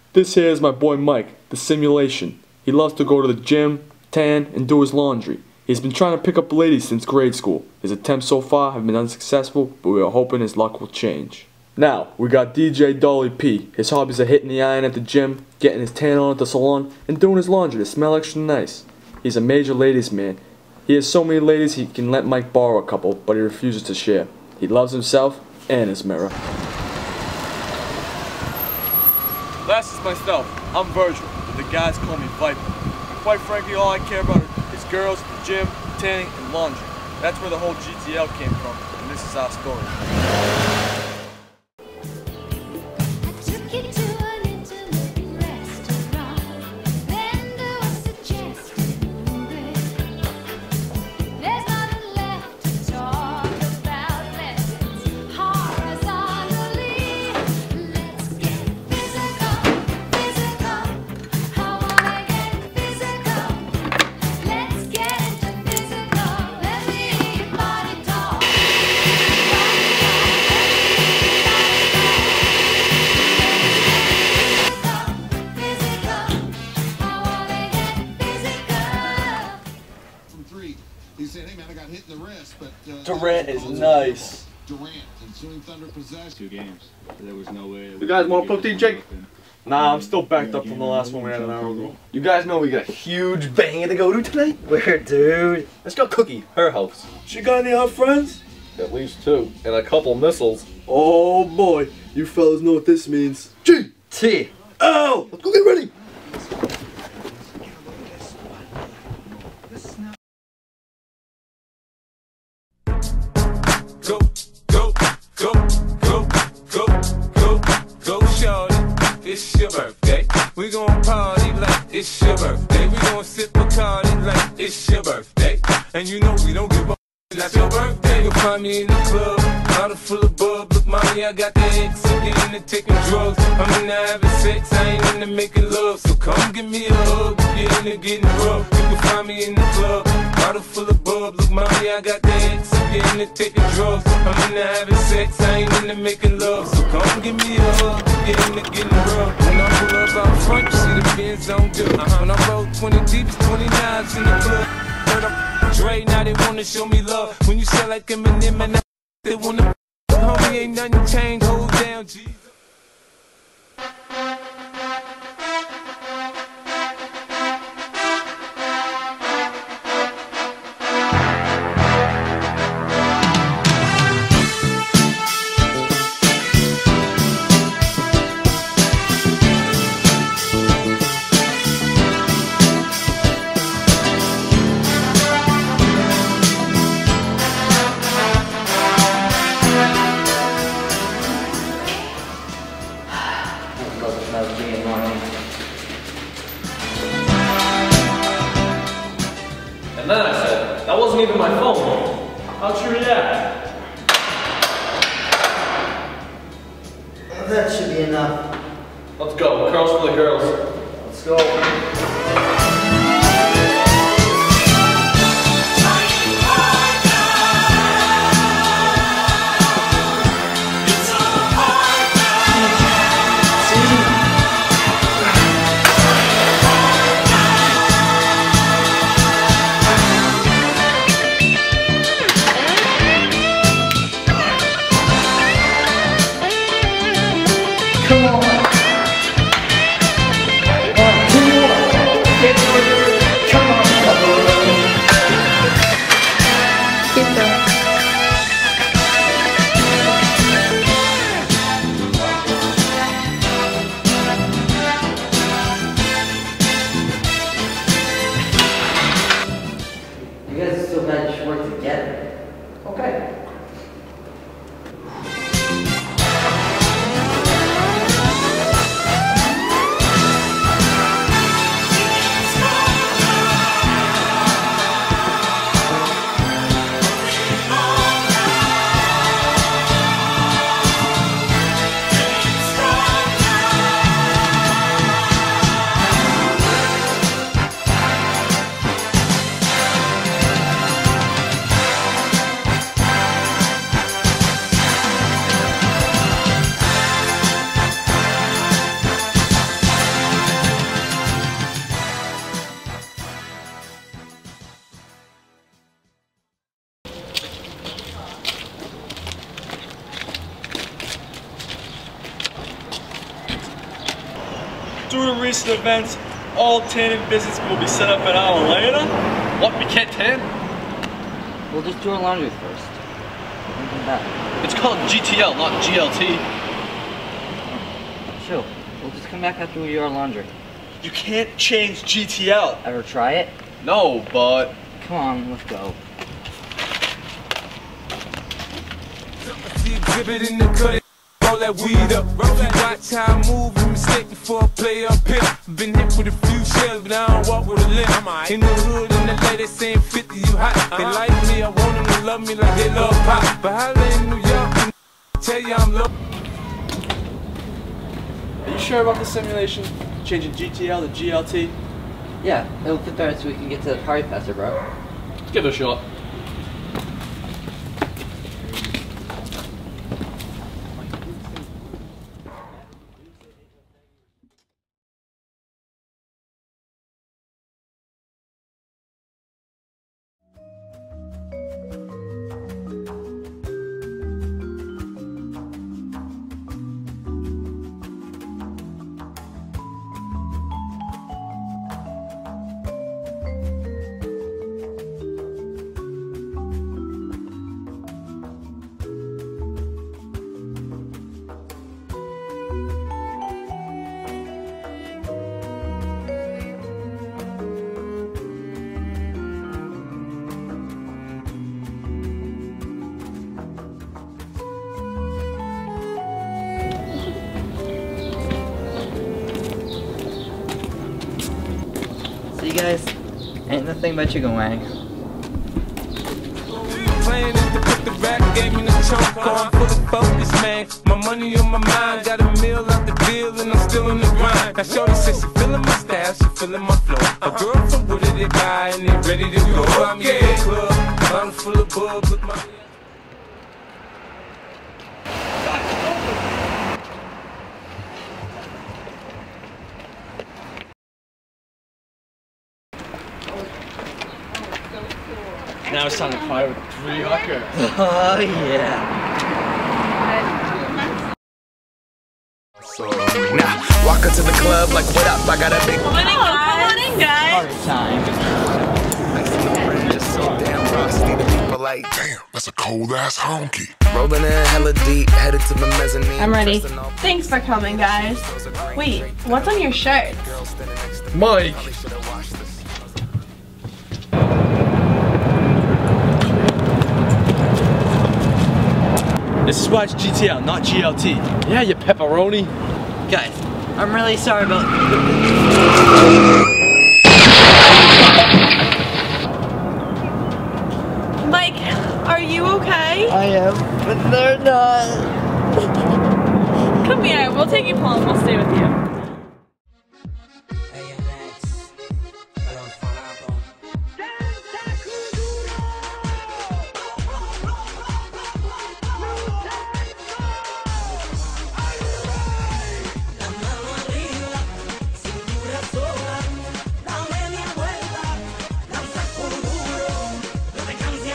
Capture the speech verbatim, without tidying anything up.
This here is my boy Mike, the simulation. He loves to go to the gym, tan, and do his laundry. He's been trying to pick up ladies since grade school. His attempts so far have been unsuccessful, but we are hoping his luck will change. Now, we got D J Dolly P. His hobbies are hitting the iron at the gym, getting his tan on at the salon, and doing his laundry to smell extra nice. He's a major ladies man. He has so many ladies he can let Mike borrow a couple, but he refuses to share. He loves himself and his mirror. Last is myself. I'm Virgil, but the guys call me Viper. And quite frankly, all I care about is girls, the gym, tanning, and laundry. That's where the whole G T L came from, and this is our story. He said, hey man, I got hit in the wrist, but uh, Durant is nice. Durant and soon Thunder possessed two games. There was no way. You guys want protein, Jake? Nah, I'm still backed up from the last one we had an hour ago. You guys know we got a huge banger to go to tonight? Where, dude? Let's go Cookie, her house. She got any hot friends? At least two, and a couple missiles. Oh boy, you fellas know what this means. G T L! Let's go get ready! Go, go, go, go, go, go, go, shorty. It's your birthday. We gon' party like it's your birthday. We gon' sip Bacardi like it's your birthday. And you know we don't give a like your birthday. You'll find me in the club, bottle full of bub. Look, mommy, I got the X. I'm getting into taking drugs. I'm into having sex. I ain't into making love. So come give me a hug. If you're into getting rough, you can find me in the club, bottle full of bub. Look, mommy, I got the X. I'm getting into taking drugs. I'm into having sex. I ain't into making love. So come give me a hug. Get into getting rough. When I pull up out front, you see the Benz on do. When I roll twenty deep, it's twenty-nines in the club. Heard I'm Dre, now they wanna show me love. When you sell like Eminem and they wanna homie, ain't nothing changed, hold down, G. And then I said, that wasn't even my phone. How'd you react? That should be enough. Let's go. Curls for the girls. Let's go. Come on. One, two, one. Due to recent events, all tanning business will be set up in Atlanta. What, we can't tan? We'll just do our laundry first. Then come back. It's called G T L, not G L T. Chill. We'll just come back after we do our laundry. You can't change G T L. Ever try it? No, but... Come on, let's go. Exhibit in the cut, roll that weed up. Roll that watch how I move, and mistake before I play up here. Been hit with a few shells, but I don't walk with a limp. In the hood, in the lady saying fifty, you hot. They like me, I want them to love me like they love pop. But holla in New York, and tell you I'm low. Are you sure about the simulation? Changing G T L to G L T? Yeah, it'll fit better so we can get to the party faster, bro. Let's give it a shot. See you guys, ain't nothing but chicken wang. Plan is to put the rap game in the choke. I'm full of focus, man. My money on my mind. Got a meal out the deal and I'm still in the grind. Now shorty says she feeling my style, she feeling my flow. A girl from Wooded, they buy and they ready to go. I'm in the club, bottle full of bubs with my... Now it's time to fight with three hookers. Oh yeah. Now, walk into the club like, what up? I got a big Come on in, come on in, guys. Party time. I see the friend just so damn rusty. The people like, damn, that's a cold ass honky. Rolling in hella deep, headed to the mezzanine. I'm ready. Thanks for coming, guys. Wait, what's on your shirt? Mike! This is why it's G T L, not G L T. Yeah, you pepperoni. Guys, I'm really sorry about... Mike, are you okay? I am, but they're not. Come here, we'll take you home, we'll stay with you.